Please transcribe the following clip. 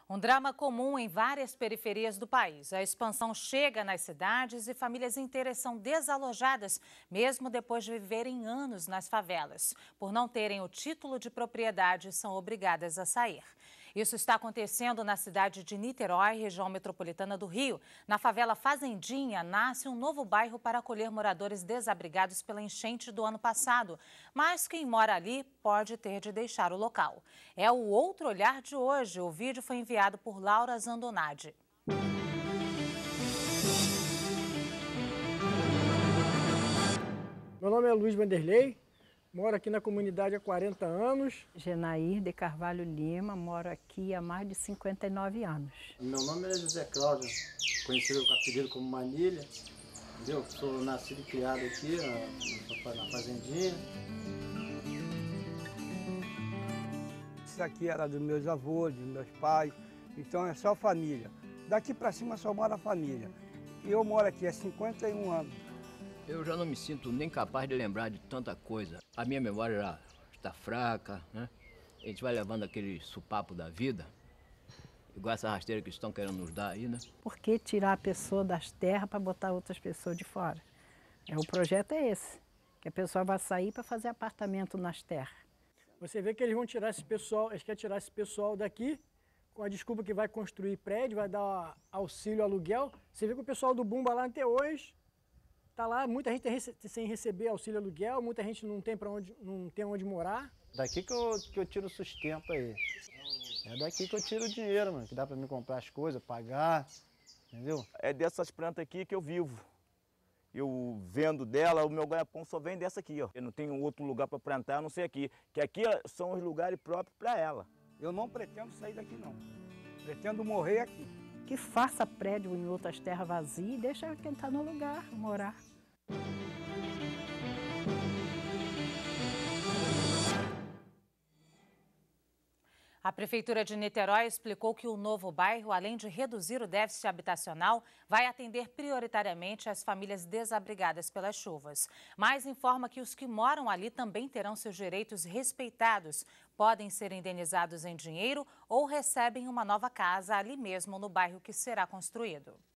Um drama comum em várias periferias do país. A expansão chega nas cidades e famílias inteiras são desalojadas, mesmo depois de viverem anos nas favelas. Por não terem o título de propriedade, são obrigadas a sair. Isso está acontecendo na cidade de Niterói, região metropolitana do Rio. Na favela Fazendinha, nasce um novo bairro para acolher moradores desabrigados pela enchente do ano passado. Mas quem mora ali pode ter de deixar o local. É o Outro Olhar de hoje. O vídeo foi enviado por Laura Zandonade. Meu nome é Luiz Vanderlei, moro aqui na comunidade há 40 anos. Genair de Carvalho Lima, moro aqui há mais de 59 anos. Meu nome é José Cláudio, conhecido com o apelido como Manilha. Entendeu? Sou nascido e criado aqui na Fazendinha. Isso aqui era dos meus avós, dos meus pais, então é só família. Daqui para cima só mora a família. E eu moro aqui há 51 anos. Eu já não me sinto nem capaz de lembrar de tanta coisa. A minha memória já está fraca, né? A gente vai levando aquele supapo da vida, igual essa rasteira que estão querendo nos dar aí, né? Por que tirar a pessoa das terras para botar outras pessoas de fora? O projeto é esse, que a pessoa vai sair para fazer apartamento nas terras. Você vê que eles vão tirar esse pessoal, eles querem tirar esse pessoal daqui, com a desculpa que vai construir prédio, vai dar auxílio aluguel. Você vê que o pessoal do Bumba lá até hoje está lá, muita gente sem receber auxílio aluguel, muita gente não tem onde morar. Daqui que eu tiro o sustento aí. É daqui que eu tiro o dinheiro, mano, que dá para me comprar as coisas, pagar, entendeu? É dessas plantas aqui que eu vivo. Eu vendo dela, o meu ganha-pão só vem dessa aqui, ó. Eu não tenho outro lugar para plantar, a não ser aqui. Que aqui são os lugares próprios para ela. Eu não pretendo sair daqui não. Pretendo morrer aqui. Que faça prédio em outras terras vazias e deixa quem está no lugar morar. A Prefeitura de Niterói explicou que o novo bairro, além de reduzir o déficit habitacional, vai atender prioritariamente as famílias desabrigadas pelas chuvas. Mas informa que os que moram ali também terão seus direitos respeitados. Podem ser indenizados em dinheiro ou recebem uma nova casa ali mesmo no bairro que será construído.